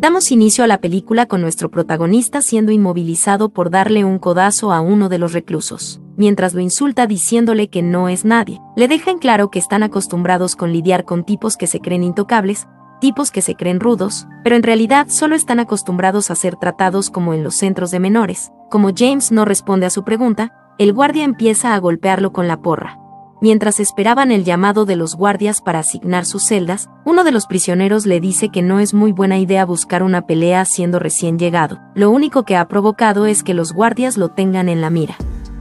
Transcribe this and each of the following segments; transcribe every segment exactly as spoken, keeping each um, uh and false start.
Damos inicio a la película con nuestro protagonista siendo inmovilizado por darle un codazo a uno de los reclusos, mientras lo insulta diciéndole que no es nadie. Le deja en claro que están acostumbrados con lidiar con tipos que se creen intocables, tipos que se creen rudos, pero en realidad solo están acostumbrados a ser tratados como en los centros de menores. Como James no responde a su pregunta, el guardia empieza a golpearlo con la porra. Mientras esperaban el llamado de los guardias para asignar sus celdas, uno de los prisioneros le dice que no es muy buena idea buscar una pelea siendo recién llegado. Lo único que ha provocado es que los guardias lo tengan en la mira.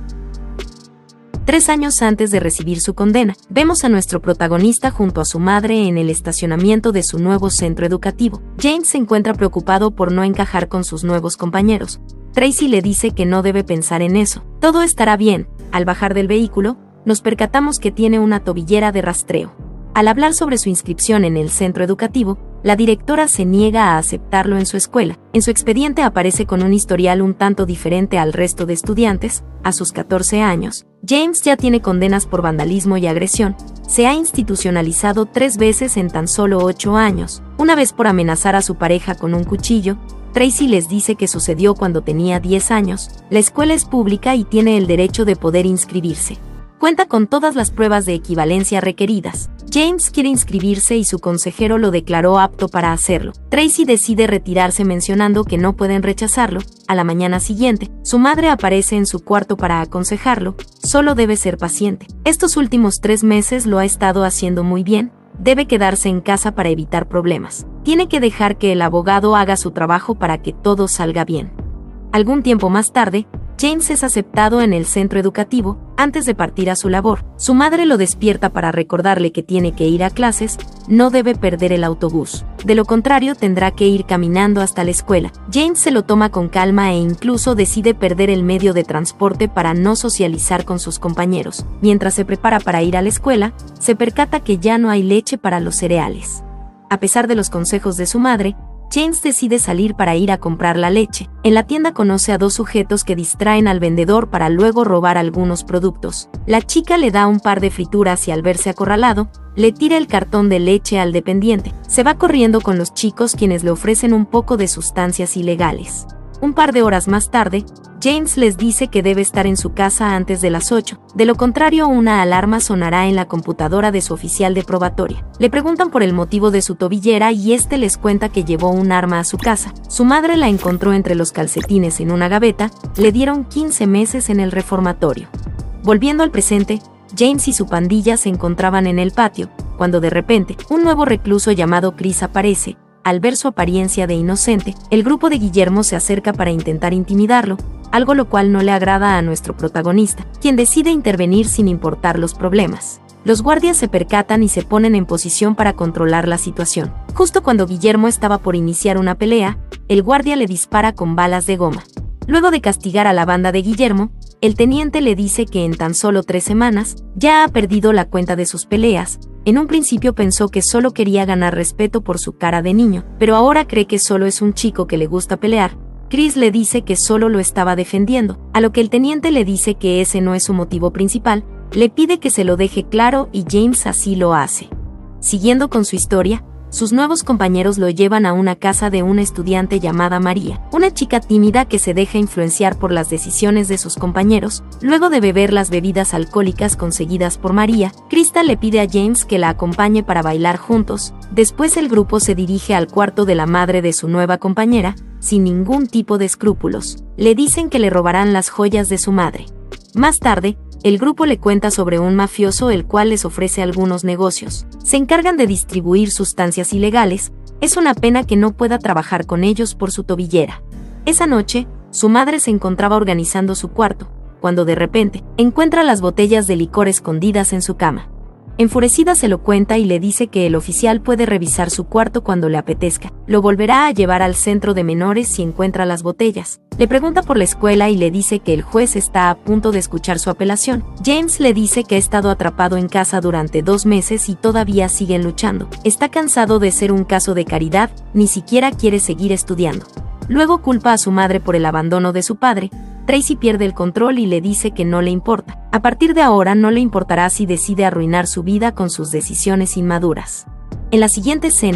Tres años antes de recibir su condena, vemos a nuestro protagonista junto a su madre en el estacionamiento de su nuevo centro educativo. James se encuentra preocupado por no encajar con sus nuevos compañeros. Tracy le dice que no debe pensar en eso. Todo estará bien. Al bajar del vehículo, nos percatamos que tiene una tobillera de rastreo. Al hablar sobre su inscripción en el centro educativo, la directora se niega a aceptarlo en su escuela. En su expediente aparece con un historial un tanto diferente al resto de estudiantes. A sus catorce años, James ya tiene condenas por vandalismo y agresión. Se ha institucionalizado tres veces en tan solo ocho años. Una vez por amenazar a su pareja con un cuchillo. Tracy les dice que sucedió cuando tenía diez años. La escuela es pública y tiene el derecho de poder inscribirse. Cuenta con todas las pruebas de equivalencia requeridas. James quiere inscribirse y su consejero lo declaró apto para hacerlo. Tracy decide retirarse mencionando que no pueden rechazarlo. A la mañana siguiente, su madre aparece en su cuarto para aconsejarlo. Solo debe ser paciente. Estos últimos tres meses lo ha estado haciendo muy bien. Debe quedarse en casa para evitar problemas. Tiene que dejar que el abogado haga su trabajo para que todo salga bien. Algún tiempo más tarde, James es aceptado en el centro educativo. Antes de partir a su labor, su madre lo despierta para recordarle que tiene que ir a clases, no debe perder el autobús. De lo contrario, tendrá que ir caminando hasta la escuela. James se lo toma con calma e incluso decide perder el medio de transporte para no socializar con sus compañeros. Mientras se prepara para ir a la escuela, se percata que ya no hay leche para los cereales. A pesar de los consejos de su madre, James decide salir para ir a comprar la leche. En la tienda conoce a dos sujetos que distraen al vendedor para luego robar algunos productos. La chica le da un par de frituras y al verse acorralado, le tira el cartón de leche al dependiente. Se va corriendo con los chicos quienes le ofrecen un poco de sustancias ilegales. Un par de horas más tarde, James les dice que debe estar en su casa antes de las ocho, de lo contrario una alarma sonará en la computadora de su oficial de probatoria. Le preguntan por el motivo de su tobillera y este les cuenta que llevó un arma a su casa. Su madre la encontró entre los calcetines en una gaveta, le dieron quince meses en el reformatorio. Volviendo al presente, James y su pandilla se encontraban en el patio, cuando de repente, un nuevo recluso llamado Chris aparece. Al ver su apariencia de inocente, el grupo de Guillermo se acerca para intentar intimidarlo, algo lo cual no le agrada a nuestro protagonista, quien decide intervenir sin importar los problemas. Los guardias se percatan y se ponen en posición para controlar la situación. Justo cuando Guillermo estaba por iniciar una pelea, el guardia le dispara con balas de goma. Luego de castigar a la banda de Guillermo, el teniente le dice que en tan solo tres semanas ya ha perdido la cuenta de sus peleas. En un principio pensó que solo quería ganar respeto por su cara de niño, pero ahora cree que solo es un chico que le gusta pelear. Chris le dice que solo lo estaba defendiendo, a lo que el teniente le dice que ese no es su motivo principal, le pide que se lo deje claro y James así lo hace. Siguiendo con su historia, sus nuevos compañeros lo llevan a una casa de una estudiante llamada María, una chica tímida que se deja influenciar por las decisiones de sus compañeros. Luego de beber las bebidas alcohólicas conseguidas por María, Crystal le pide a James que la acompañe para bailar juntos. Después el grupo se dirige al cuarto de la madre de su nueva compañera, sin ningún tipo de escrúpulos. Le dicen que le robarán las joyas de su madre. Más tarde, el grupo le cuenta sobre un mafioso el cual les ofrece algunos negocios. Se encargan de distribuir sustancias ilegales. Es una pena que no pueda trabajar con ellos por su tobillera. Esa noche, su madre se encontraba organizando su cuarto, cuando de repente, encuentra las botellas de licor escondidas en su cama. Enfurecida se lo cuenta y le dice que el oficial puede revisar su cuarto cuando le apetezca. Lo volverá a llevar al centro de menores si encuentra las botellas. Le pregunta por la escuela y le dice que el juez está a punto de escuchar su apelación. James le dice que ha estado atrapado en casa durante dos meses y todavía siguen luchando. Está cansado de ser un caso de caridad, ni siquiera quiere seguir estudiando. Luego culpa a su madre por el abandono de su padre. Tracy pierde el control y le dice que no le importa. A partir de ahora no le importará si decide arruinar su vida con sus decisiones inmaduras. En la siguiente escena,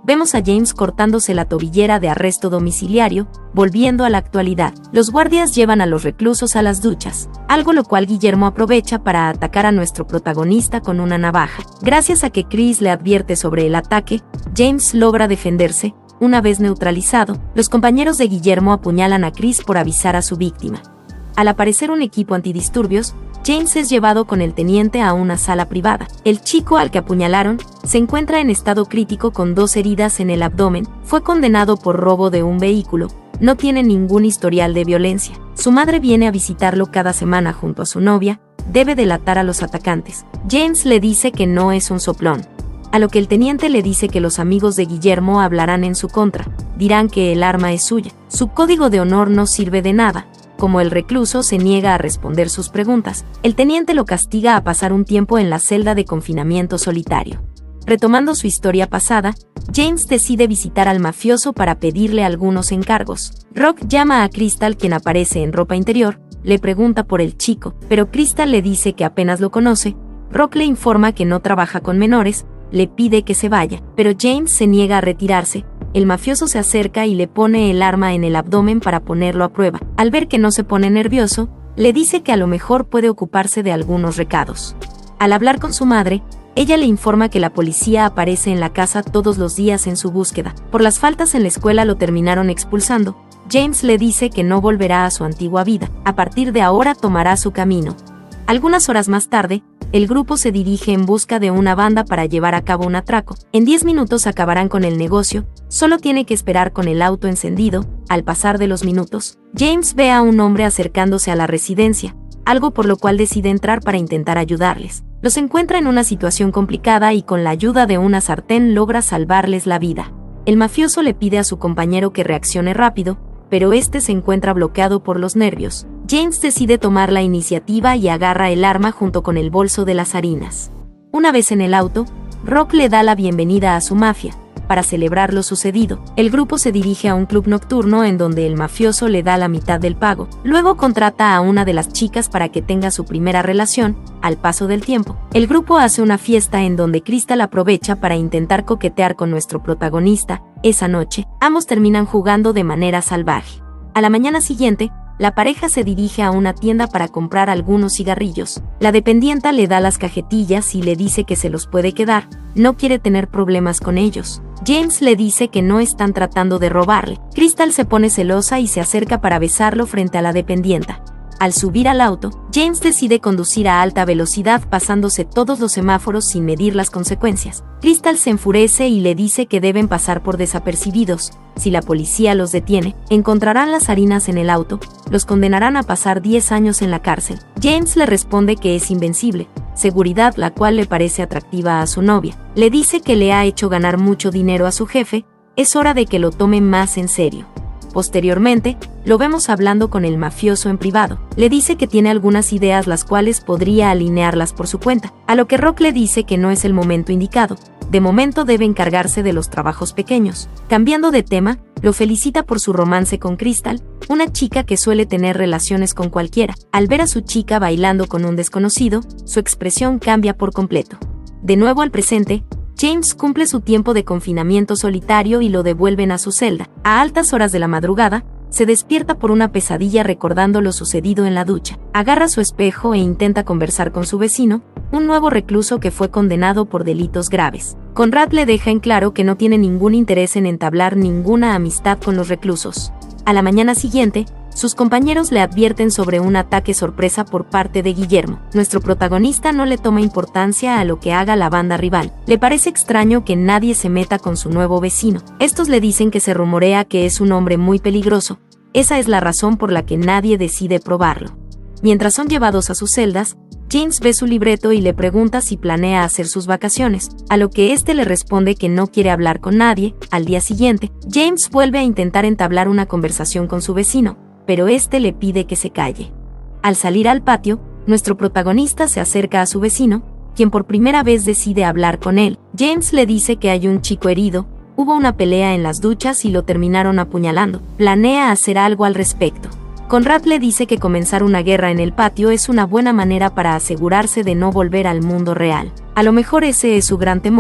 vemos a James cortándose la tobillera de arresto domiciliario, volviendo a la actualidad. Los guardias llevan a los reclusos a las duchas, algo lo cual Guillermo aprovecha para atacar a nuestro protagonista con una navaja. Gracias a que Chris le advierte sobre el ataque, James logra defenderse. Una vez neutralizado, los compañeros de Guillermo apuñalan a Chris por avisar a su víctima. Al aparecer un equipo antidisturbios, James es llevado con el teniente a una sala privada. El chico al que apuñalaron se encuentra en estado crítico con dos heridas en el abdomen, fue condenado por robo de un vehículo, no tiene ningún historial de violencia. Su madre viene a visitarlo cada semana junto a su novia, debe delatar a los atacantes. James le dice que no es un soplón, a lo que el teniente le dice que los amigos de Guillermo hablarán en su contra, dirán que el arma es suya. Su código de honor no sirve de nada. Como el recluso se niega a responder sus preguntas, el teniente lo castiga a pasar un tiempo en la celda de confinamiento solitario. Retomando su historia pasada, James decide visitar al mafioso para pedirle algunos encargos. Rock llama a Crystal, quien aparece en ropa interior, le pregunta por el chico, pero Crystal le dice que apenas lo conoce. Rock le informa que no trabaja con menores, le pide que se vaya, pero James se niega a retirarse. El mafioso se acerca y le pone el arma en el abdomen para ponerlo a prueba. Al ver que no se pone nervioso, le dice que a lo mejor puede ocuparse de algunos recados. Al hablar con su madre, ella le informa que la policía aparece en la casa todos los días en su búsqueda. Por las faltas en la escuela lo terminaron expulsando. James le dice que no volverá a su antigua vida. A partir de ahora tomará su camino. Algunas horas más tarde, el grupo se dirige en busca de una banda para llevar a cabo un atraco. En diez minutos acabarán con el negocio, solo tiene que esperar con el auto encendido. Al pasar de los minutos, James ve a un hombre acercándose a la residencia, algo por lo cual decide entrar para intentar ayudarles. Los encuentra en una situación complicada y con la ayuda de una sartén logra salvarles la vida. El mafioso le pide a su compañero que reaccione rápido, pero este se encuentra bloqueado por los nervios. James decide tomar la iniciativa y agarra el arma junto con el bolso de las harinas. Una vez en el auto, Rock le da la bienvenida a su mafia. Para celebrar lo sucedido, el grupo se dirige a un club nocturno en donde el mafioso le da la mitad del pago. Luego contrata a una de las chicas para que tenga su primera relación. Al paso del tiempo, el grupo hace una fiesta en donde Crystal aprovecha para intentar coquetear con nuestro protagonista. Esa noche, ambos terminan jugando de manera salvaje. A la mañana siguiente, la pareja se dirige a una tienda para comprar algunos cigarrillos. La dependienta le da las cajetillas y le dice que se los puede quedar, no quiere tener problemas con ellos. James le dice que no están tratando de robarle. Crystal se pone celosa y se acerca para besarlo frente a la dependienta. Al subir al auto, James decide conducir a alta velocidad pasándose todos los semáforos sin medir las consecuencias. Crystal se enfurece y le dice que deben pasar por desapercibidos. Si la policía los detiene, encontrarán las harinas en el auto, los condenarán a pasar diez años en la cárcel. James le responde que es invencible, seguridad la cual le parece atractiva a su novia. Le dice que le ha hecho ganar mucho dinero a su jefe, es hora de que lo tome más en serio. Posteriormente, lo vemos hablando con el mafioso en privado. Le dice que tiene algunas ideas las cuales podría alinearlas por su cuenta, a lo que Rock le dice que no es el momento indicado. De momento debe encargarse de los trabajos pequeños. Cambiando de tema, lo felicita por su romance con Crystal, una chica que suele tener relaciones con cualquiera. Al ver a su chica bailando con un desconocido, su expresión cambia por completo. De nuevo al presente, James cumple su tiempo de confinamiento solitario y lo devuelven a su celda. A altas horas de la madrugada, se despierta por una pesadilla recordando lo sucedido en la ducha. Agarra su espejo e intenta conversar con su vecino, un nuevo recluso que fue condenado por delitos graves. Conrad le deja en claro que no tiene ningún interés en entablar ninguna amistad con los reclusos. A la mañana siguiente, sus compañeros le advierten sobre un ataque sorpresa por parte de Guillermo. Nuestro protagonista no le toma importancia a lo que haga la banda rival. Le parece extraño que nadie se meta con su nuevo vecino. Estos le dicen que se rumorea que es un hombre muy peligroso. Esa es la razón por la que nadie decide probarlo. Mientras son llevados a sus celdas, James ve su libreto y le pregunta si planea hacer sus vacaciones, a lo que este le responde que no quiere hablar con nadie. Al día siguiente, James vuelve a intentar entablar una conversación con su vecino, pero este le pide que se calle. Al salir al patio, nuestro protagonista se acerca a su vecino, quien por primera vez decide hablar con él. James le dice que hay un chico herido, hubo una pelea en las duchas y lo terminaron apuñalando. Planea hacer algo al respecto. Conrad le dice que comenzar una guerra en el patio es una buena manera para asegurarse de no volver al mundo real. A lo mejor ese es su gran temor,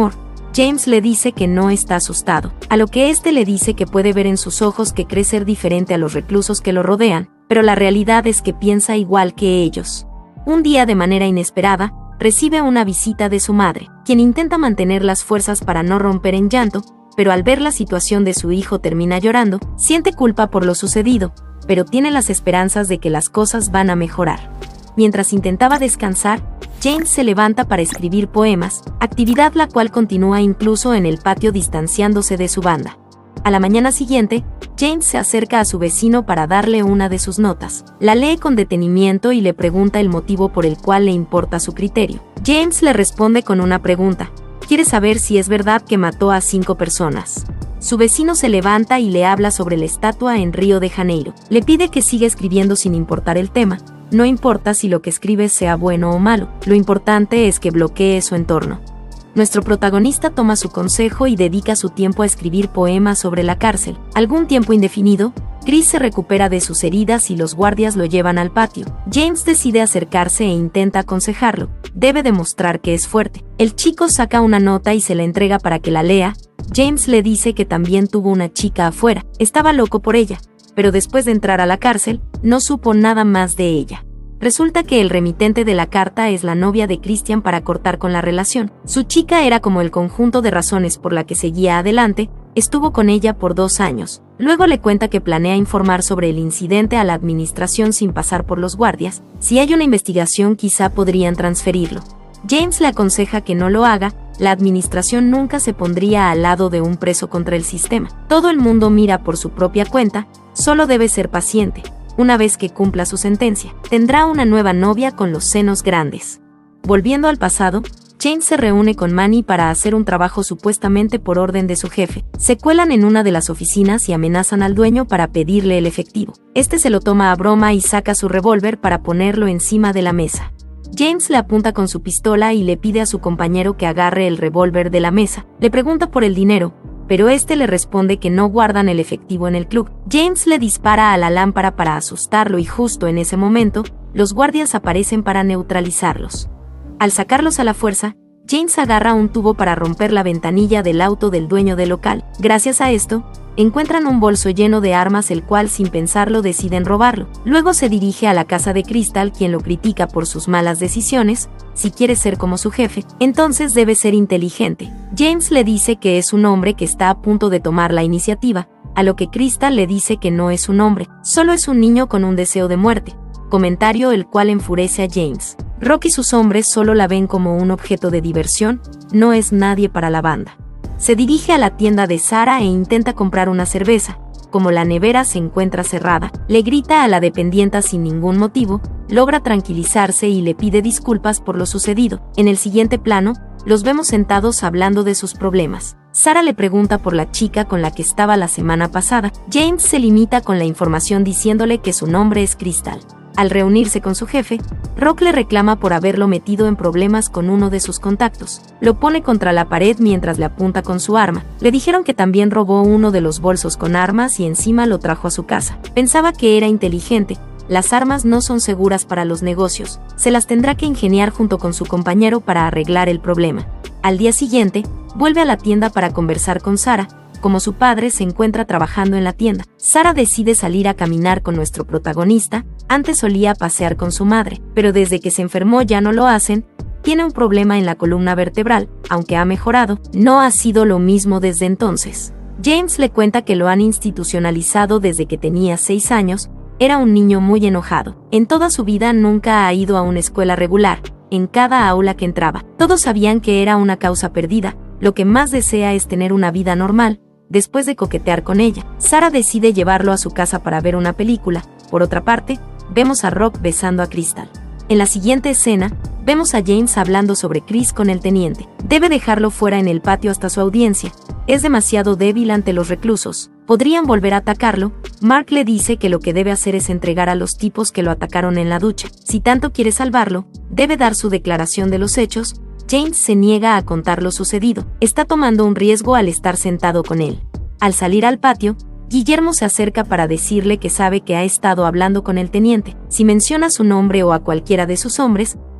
James le dice que no está asustado, a lo que este le dice que puede ver en sus ojos que cree ser diferente a los reclusos que lo rodean, pero la realidad es que piensa igual que ellos. Un día, de manera inesperada, recibe una visita de su madre, quien intenta mantener las fuerzas para no romper en llanto, pero al ver la situación de su hijo termina llorando, siente culpa por lo sucedido, pero tiene las esperanzas de que las cosas van a mejorar. Mientras intentaba descansar, James se levanta para escribir poemas, actividad la cual continúa incluso en el patio distanciándose de su banda. A la mañana siguiente, James se acerca a su vecino para darle una de sus notas. La lee con detenimiento y le pregunta el motivo por el cual le importa su criterio. James le responde con una pregunta. Quiere saber si es verdad que mató a cinco personas. Su vecino se levanta y le habla sobre la estatua en Río de Janeiro. Le pide que siga escribiendo sin importar el tema. No importa si lo que escribe sea bueno o malo, lo importante es que bloquee su entorno. Nuestro protagonista toma su consejo y dedica su tiempo a escribir poemas sobre la cárcel. Algún tiempo indefinido, Chris se recupera de sus heridas y los guardias lo llevan al patio. James decide acercarse e intenta aconsejarlo. Debe demostrar que es fuerte. El chico saca una nota y se la entrega para que la lea. James le dice que también tuvo una chica afuera. Estaba loco por ella, pero después de entrar a la cárcel, no supo nada más de ella. Resulta que el remitente de la carta es la novia de Christian para cortar con la relación. Su chica era como el conjunto de razones por la que seguía adelante, estuvo con ella por dos años. Luego le cuenta que planea informar sobre el incidente a la administración sin pasar por los guardias. Si hay una investigación, quizá podrían transferirlo. James le aconseja que no lo haga, la administración nunca se pondría al lado de un preso contra el sistema. Todo el mundo mira por su propia cuenta, solo debe ser paciente. Una vez que cumpla su sentencia, tendrá una nueva novia con los senos grandes. Volviendo al pasado, James se reúne con Manny para hacer un trabajo supuestamente por orden de su jefe. Se cuelan en una de las oficinas y amenazan al dueño para pedirle el efectivo. Este se lo toma a broma y saca su revólver para ponerlo encima de la mesa. James le apunta con su pistola y le pide a su compañero que agarre el revólver de la mesa. Le pregunta por el dinero, pero este le responde que no guardan el efectivo en el club. James le dispara a la lámpara para asustarlo y justo en ese momento, los guardias aparecen para neutralizarlos. Al sacarlos a la fuerza, James agarra un tubo para romper la ventanilla del auto del dueño del local. Gracias a esto, encuentran un bolso lleno de armas, el cual sin pensarlo deciden robarlo. Luego se dirige a la casa de Crystal, quien lo critica por sus malas decisiones. Si quiere ser como su jefe, entonces debe ser inteligente. James le dice que es un hombre que está a punto de tomar la iniciativa, a lo que Crystal le dice que no es un hombre, solo es un niño con un deseo de muerte, comentario el cual enfurece a James. Rock y sus hombres solo la ven como un objeto de diversión, no es nadie para la banda. Se dirige a la tienda de Sarah e intenta comprar una cerveza. Como la nevera se encuentra cerrada, le grita a la dependienta sin ningún motivo, logra tranquilizarse y le pide disculpas por lo sucedido. En el siguiente plano, los vemos sentados hablando de sus problemas. Sarah le pregunta por la chica con la que estaba la semana pasada. James se limita con la información diciéndole que su nombre es Crystal. Al reunirse con su jefe, Rock le reclama por haberlo metido en problemas con uno de sus contactos. Lo pone contra la pared mientras le apunta con su arma. Le dijeron que también robó uno de los bolsos con armas y encima lo trajo a su casa. Pensaba que era inteligente. Las armas no son seguras para los negocios. Se las tendrá que ingeniar junto con su compañero para arreglar el problema. Al día siguiente, vuelve a la tienda para conversar con Sarah. Como su padre se encuentra trabajando en la tienda, Sarah decide salir a caminar con nuestro protagonista. Antes solía pasear con su madre, pero desde que se enfermó ya no lo hacen. Tiene un problema en la columna vertebral, aunque ha mejorado, no ha sido lo mismo desde entonces. James le cuenta que lo han institucionalizado desde que tenía seis años, era un niño muy enojado. En toda su vida nunca ha ido a una escuela regular, en cada aula que entraba. Todos sabían que era una causa perdida, lo que más desea es tener una vida normal. Después de coquetear con ella, Sarah decide llevarlo a su casa para ver una película. Por otra parte, vemos a Rock besando a Crystal. En la siguiente escena, vemos a James hablando sobre Chris con el teniente. Debe dejarlo fuera en el patio hasta su audiencia. Es demasiado débil ante los reclusos. Podrían volver a atacarlo. Mark le dice que lo que debe hacer es entregar a los tipos que lo atacaron en la ducha. Si tanto quiere salvarlo, debe dar su declaración de los hechos. James se niega a contar lo sucedido. Está tomando un riesgo al estar sentado con él. Al salir al patio, Guillermo se acerca para decirle que sabe que ha estado hablando con el teniente. Si menciona su nombre o a cualquiera de sus hombres,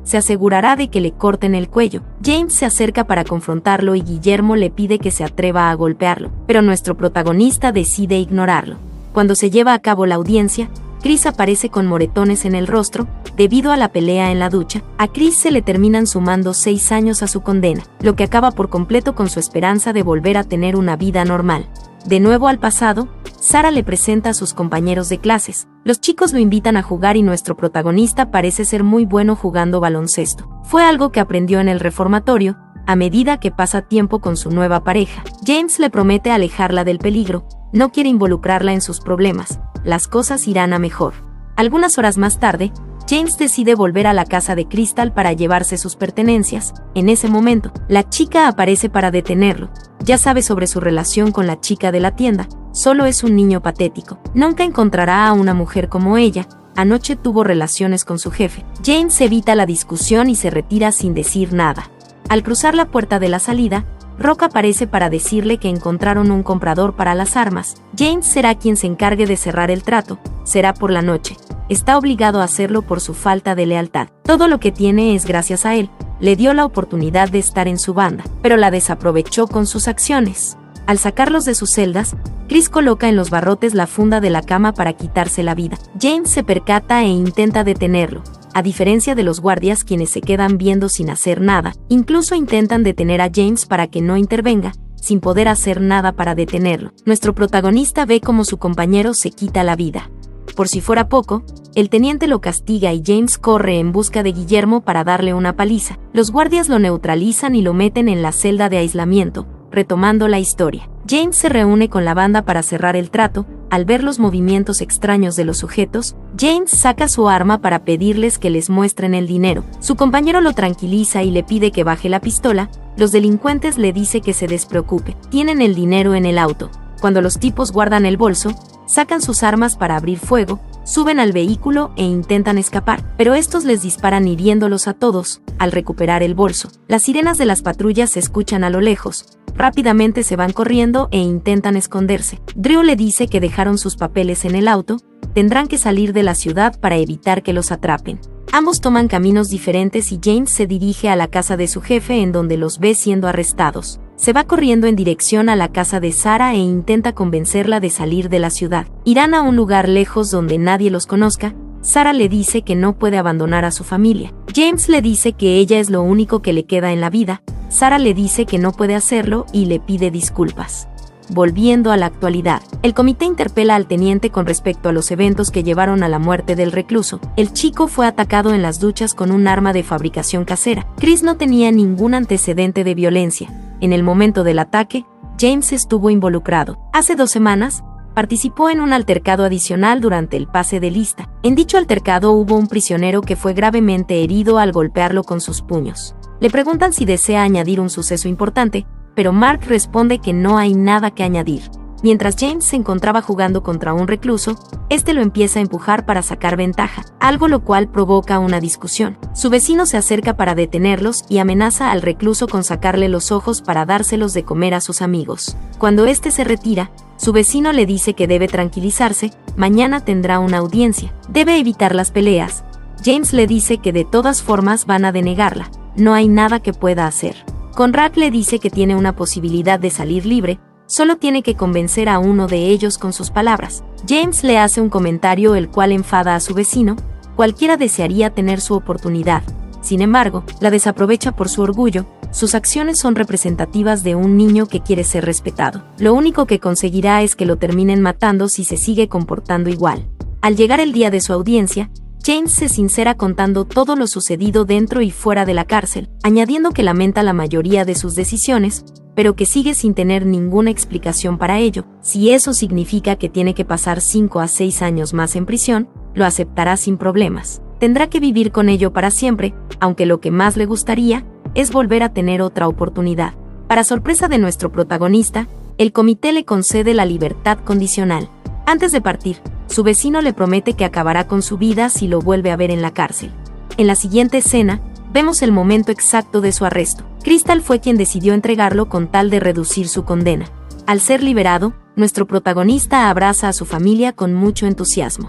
se asegurará de que le corten el cuello. James se acerca para confrontarlo y Guillermo le pide que se atreva a golpearlo, pero nuestro protagonista decide ignorarlo. Cuando se lleva a cabo la audiencia, Chris aparece con moretones en el rostro, debido a la pelea en la ducha. A Chris se le terminan sumando seis años a su condena, lo que acaba por completo con su esperanza de volver a tener una vida normal. De nuevo al pasado, Sarah le presenta a sus compañeros de clases. Los chicos lo invitan a jugar y nuestro protagonista parece ser muy bueno jugando baloncesto. Fue algo que aprendió en el reformatorio, a medida que pasa tiempo con su nueva pareja. James le promete alejarla del peligro, no quiere involucrarla en sus problemas. Las cosas irán a mejor. Algunas horas más tarde, James decide volver a la casa de Crystal para llevarse sus pertenencias. En ese momento, la chica aparece para detenerlo. Ya sabe sobre su relación con la chica de la tienda, solo es un niño patético. Nunca encontrará a una mujer como ella. Anoche tuvo relaciones con su jefe. James evita la discusión y se retira sin decir nada. Al cruzar la puerta de la salida, Rock aparece para decirle que encontraron un comprador para las armas. James será quien se encargue de cerrar el trato. Será por la noche. Está obligado a hacerlo por su falta de lealtad. Todo lo que tiene es gracias a él. Le dio la oportunidad de estar en su banda, pero la desaprovechó con sus acciones. Al sacarlos de sus celdas, Chris coloca en los barrotes la funda de la cama para quitarse la vida. James se percata e intenta detenerlo. A diferencia de los guardias quienes se quedan viendo sin hacer nada, incluso intentan detener a James para que no intervenga, sin poder hacer nada para detenerlo. Nuestro protagonista ve cómo su compañero se quita la vida. Por si fuera poco, el teniente lo castiga y James corre en busca de Guillermo para darle una paliza. Los guardias lo neutralizan y lo meten en la celda de aislamiento. Retomando la historia, James se reúne con la banda para cerrar el trato. Al ver los movimientos extraños de los sujetos, James saca su arma para pedirles que les muestren el dinero. Su compañero lo tranquiliza y le pide que baje la pistola. Los delincuentes le dicen que se despreocupe, tienen el dinero en el auto. Cuando los tipos guardan el bolso, sacan sus armas para abrir fuego, suben al vehículo e intentan escapar, pero estos les disparan hiriéndolos a todos. Al recuperar el bolso, las sirenas de las patrullas se escuchan a lo lejos. Rápidamente se van corriendo e intentan esconderse. Drew le dice que dejaron sus papeles en el auto, tendrán que salir de la ciudad para evitar que los atrapen. Ambos toman caminos diferentes y James se dirige a la casa de su jefe en donde los ve siendo arrestados. Se va corriendo en dirección a la casa de Sarah e intenta convencerla de salir de la ciudad. Irán a un lugar lejos donde nadie los conozca. Sarah le dice que no puede abandonar a su familia. James le dice que ella es lo único que le queda en la vida. Sarah le dice que no puede hacerlo y le pide disculpas. Volviendo a la actualidad, el comité interpela al teniente con respecto a los eventos que llevaron a la muerte del recluso. El chico fue atacado en las duchas con un arma de fabricación casera. Chris no tenía ningún antecedente de violencia. En el momento del ataque, James estuvo involucrado. Hace dos semanas, participó en un altercado adicional durante el pase de lista. En dicho altercado hubo un prisionero que fue gravemente herido al golpearlo con sus puños. Le preguntan si desea añadir un suceso importante, pero Mark responde que no hay nada que añadir. Mientras James se encontraba jugando contra un recluso, este lo empieza a empujar para sacar ventaja, algo lo cual provoca una discusión. Su vecino se acerca para detenerlos y amenaza al recluso con sacarle los ojos para dárselos de comer a sus amigos. Cuando este se retira, su vecino le dice que debe tranquilizarse, mañana tendrá una audiencia. Debe evitar las peleas. James le dice que de todas formas van a denegarla, no hay nada que pueda hacer. Conrad le dice que tiene una posibilidad de salir libre, solo tiene que convencer a uno de ellos con sus palabras. James le hace un comentario el cual enfada a su vecino, cualquiera desearía tener su oportunidad. Sin embargo, la desaprovecha por su orgullo. Sus acciones son representativas de un niño que quiere ser respetado. Lo único que conseguirá es que lo terminen matando si se sigue comportando igual. Al llegar el día de su audiencia, James se sincera contando todo lo sucedido dentro y fuera de la cárcel, añadiendo que lamenta la mayoría de sus decisiones, pero que sigue sin tener ninguna explicación para ello. Si eso significa que tiene que pasar cinco a seis años más en prisión, lo aceptará sin problemas. Tendrá que vivir con ello para siempre, aunque lo que más le gustaría es volver a tener otra oportunidad. Para sorpresa de nuestro protagonista, el comité le concede la libertad condicional. Antes de partir, su vecino le promete que acabará con su vida si lo vuelve a ver en la cárcel. En la siguiente escena, vemos el momento exacto de su arresto. Crystal fue quien decidió entregarlo con tal de reducir su condena. Al ser liberado, nuestro protagonista abraza a su familia con mucho entusiasmo.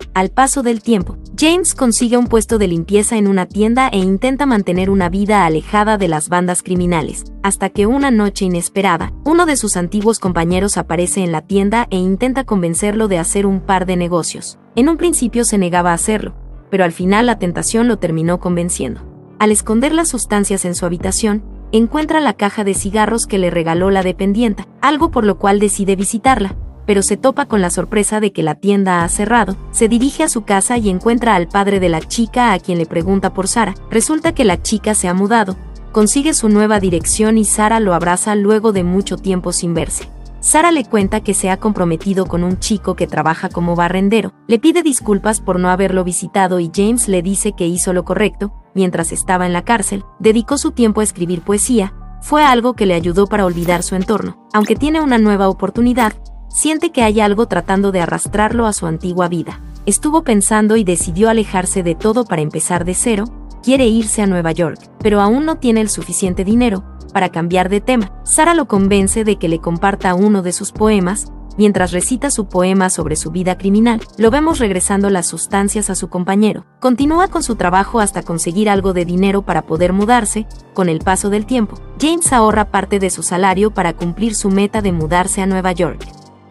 Al paso del tiempo, James consigue un puesto de limpieza en una tienda e intenta mantener una vida alejada de las bandas criminales, hasta que una noche inesperada, uno de sus antiguos compañeros aparece en la tienda e intenta convencerlo de hacer un par de negocios. En un principio se negaba a hacerlo, pero al final la tentación lo terminó convenciendo. Al esconder las sustancias en su habitación, encuentra la caja de cigarros que le regaló la dependienta, algo por lo cual decide visitarla, pero se topa con la sorpresa de que la tienda ha cerrado. Se dirige a su casa y encuentra al padre de la chica, a quien le pregunta por Sara. Resulta que la chica se ha mudado, consigue su nueva dirección y Sara lo abraza luego de mucho tiempo sin verse. Sara le cuenta que se ha comprometido con un chico que trabaja como barrendero, le pide disculpas por no haberlo visitado y James le dice que hizo lo correcto. Mientras estaba en la cárcel, dedicó su tiempo a escribir poesía, fue algo que le ayudó para olvidar su entorno. Aunque tiene una nueva oportunidad, siente que hay algo tratando de arrastrarlo a su antigua vida. Estuvo pensando y decidió alejarse de todo para empezar de cero. Quiere irse a Nueva York, pero aún no tiene el suficiente dinero para cambiar de tema. Sara lo convence de que le comparta uno de sus poemas. Mientras recita su poema sobre su vida criminal, lo vemos regresando las sustancias a su compañero. Continúa con su trabajo hasta conseguir algo de dinero para poder mudarse. Con el paso del tiempo, James ahorra parte de su salario para cumplir su meta de mudarse a Nueva York.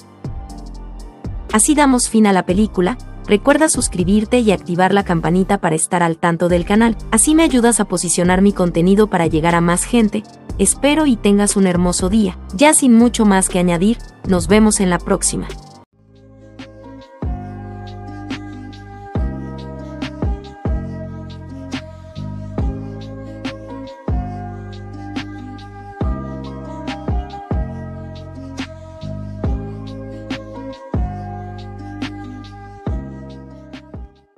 Así damos fin a la película. Recuerda suscribirte y activar la campanita para estar al tanto del canal. Así me ayudas a posicionar mi contenido para llegar a más gente. Espero y tengas un hermoso día. Ya sin mucho más que añadir, nos vemos en la próxima.